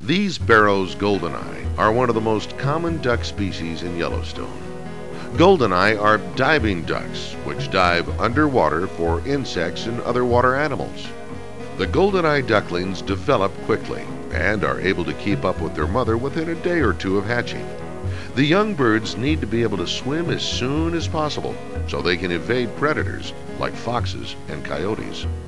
These Barrow's goldeneye are one of the most common duck species in Yellowstone. Goldeneye are diving ducks, which dive underwater for insects and other water animals. The goldeneye ducklings develop quickly and are able to keep up with their mother within a day or two of hatching. The young birds need to be able to swim as soon as possible so they can evade predators like foxes and coyotes.